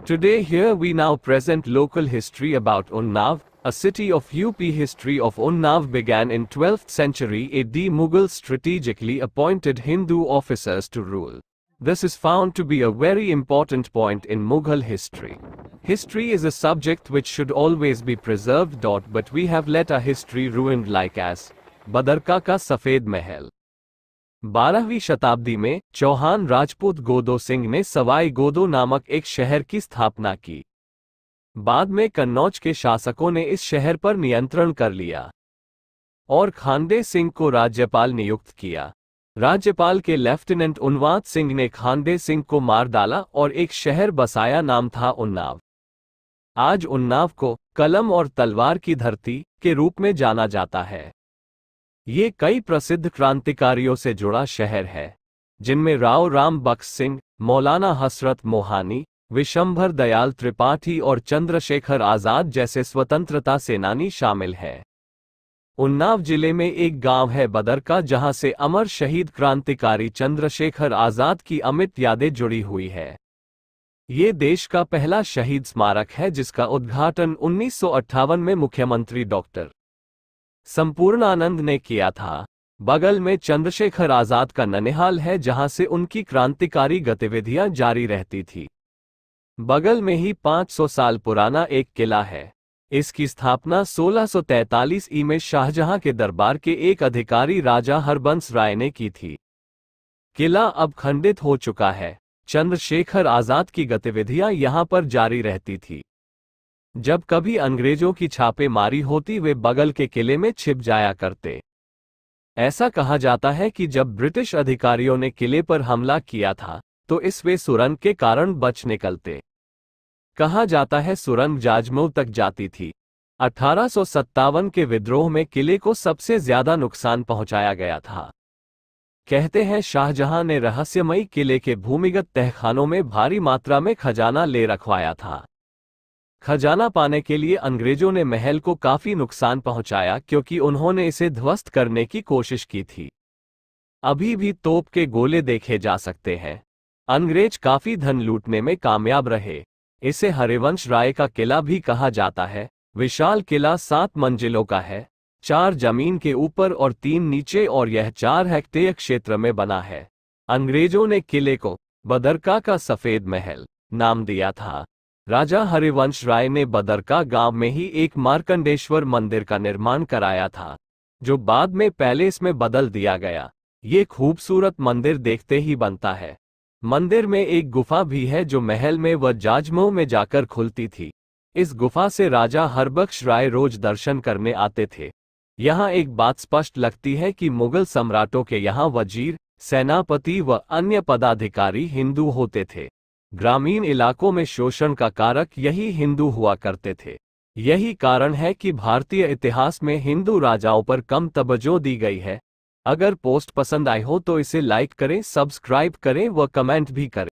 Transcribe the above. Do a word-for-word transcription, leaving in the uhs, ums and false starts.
Today here we now present local history about Unnao, a city of U P. History of Unnao began in twelfth century A D. Mughals strategically appointed Hindu officers to rule. This is found to be a very important point in Mughal history. History is a subject which should always be preserved. But we have let our history ruined like as Badarka का सफेद महल। बारहवीं शताब्दी में चौहान राजपूत गोदो सिंह ने सवाई गोदो नामक एक शहर की स्थापना की। बाद में कन्नौज के शासकों ने इस शहर पर नियंत्रण कर लिया और खांडे सिंह को राज्यपाल नियुक्त किया। राज्यपाल के लेफ्टिनेंट उन्वात सिंह ने खांडे सिंह को मार डाला और एक शहर बसाया, नाम था उन्नाव। आज उन्नाव को कलम और तलवार की धरती के रूप में जाना जाता है। ये कई प्रसिद्ध क्रांतिकारियों से जुड़ा शहर है, जिनमें राव राम बख्श सिंह, मौलाना हसरत मोहानी, विशंभर दयाल त्रिपाठी और चंद्रशेखर आजाद जैसे स्वतंत्रता सेनानी शामिल हैं। उन्नाव जिले में एक गांव है बदरका, जहां से अमर शहीद क्रांतिकारी चंद्रशेखर आजाद की अमिट यादें जुड़ी हुई है। ये देश का पहला शहीद स्मारक है, जिसका उद्घाटन उन्नीस सौ अट्ठावन में मुख्यमंत्री डॉक्टर संपूर्णानंद ने किया था। बगल में चंद्रशेखर आजाद का ननिहाल है, जहां से उनकी क्रांतिकारी गतिविधियां जारी रहती थी। बगल में ही पाँच सौ साल पुराना एक किला है। इसकी स्थापना सोलह सौ तैंतालीस ई में शाहजहां के दरबार के एक अधिकारी राजा हरबंस राय ने की थी। किला अब खंडित हो चुका है। चंद्रशेखर आजाद की गतिविधियां यहां पर जारी रहती थी। जब कभी अंग्रेजों की छापेमारी होती, वे बगल के किले में छिप जाया करते। ऐसा कहा जाता है कि जब ब्रिटिश अधिकारियों ने किले पर हमला किया था, तो इस वे सुरंग के कारण बच निकलते। कहा जाता है सुरंग जाजमऊ तक जाती थी। अठारह सौ सत्तावन के विद्रोह में किले को सबसे ज्यादा नुकसान पहुंचाया गया था। कहते हैं शाहजहां ने रहस्यमयी किले के भूमिगत तहखानों में भारी मात्रा में खजाना ले रखवाया था। खजाना पाने के लिए अंग्रेजों ने महल को काफी नुकसान पहुंचाया, क्योंकि उन्होंने इसे ध्वस्त करने की कोशिश की थी। अभी भी तोप के गोले देखे जा सकते हैं। अंग्रेज काफी धन लूटने में कामयाब रहे। इसे हरिवंश राय का किला भी कहा जाता है। विशाल किला सात मंजिलों का है, चार जमीन के ऊपर और तीन नीचे, और यह चार हेक्टेयर क्षेत्र में बना है। अंग्रेजों ने किले को बदरका का सफेद महल नाम दिया था। राजा हरिवंश राय ने बदरका गांव में ही एक मार्कंडेश्वर मंदिर का निर्माण कराया था, जो बाद में पैलेस में बदल दिया गया। ये खूबसूरत मंदिर देखते ही बनता है। मंदिर में एक गुफा भी है, जो महल में व जाजमऊ में जाकर खुलती थी। इस गुफा से राजा हरबख्श राय रोज दर्शन करने आते थे। यहाँ एक बात स्पष्ट लगती है कि मुगल सम्राटों के यहाँ वजीर, सेनापति व अन्य पदाधिकारी हिंदू होते थे। ग्रामीण इलाकों में शोषण का कारक यही हिंदू हुआ करते थे। यही कारण है कि भारतीय इतिहास में हिंदू राजाओं पर कम तवज्जो दी गई है। अगर पोस्ट पसंद आई हो तो इसे लाइक करें, सब्सक्राइब करें व कमेंट भी करें।